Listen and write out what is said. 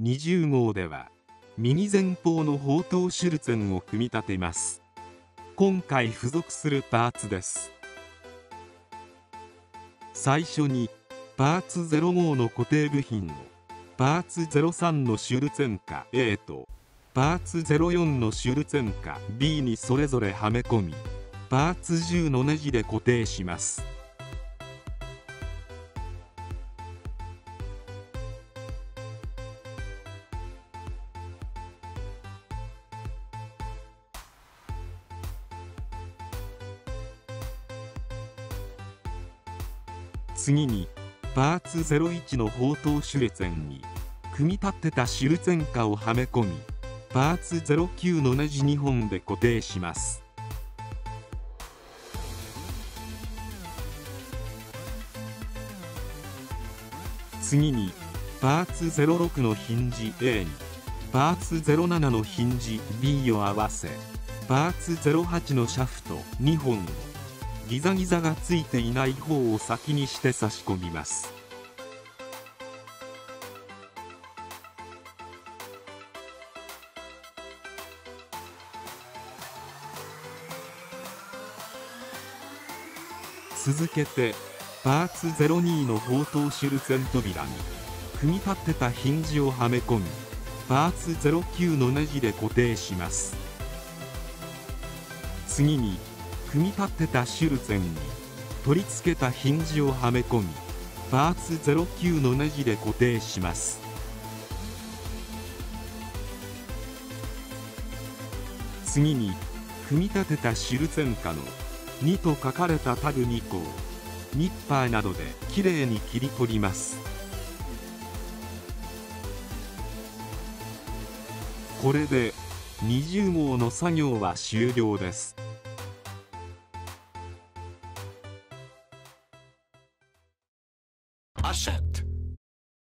20号では右前方の砲塔シュルツェンを組み立てます。今回付属するパーツです。最初にパーツ05の固定部品をパーツ03のシュルツェンカ A とパーツ04のシュルツェンカ B にそれぞれはめ込み、パーツ10のネジで固定します。次にパーツ01の砲塔シュルツェンに組み立てたシュルツェンカをはめ込み、パーツ09のネジ2本で固定します。次にパーツ06のヒンジ A にパーツ07のヒンジ B を合わせ、パーツ08のシャフト2本をギザギザがついていない方を先にして差し込みます。続けてパーツ02の砲塔シュルツェン扉に組み立てたヒンジをはめ込み、パーツ09のネジで固定します。次に組み立てたシュルツェンに取り付けたヒンジをはめ込み、パーツ09のネジで固定します。次に組み立てたシュルツェンカの2と書かれたタグ2個をニッパーなどできれいに切り取ります。これで20号の作業は終了です。 アシェット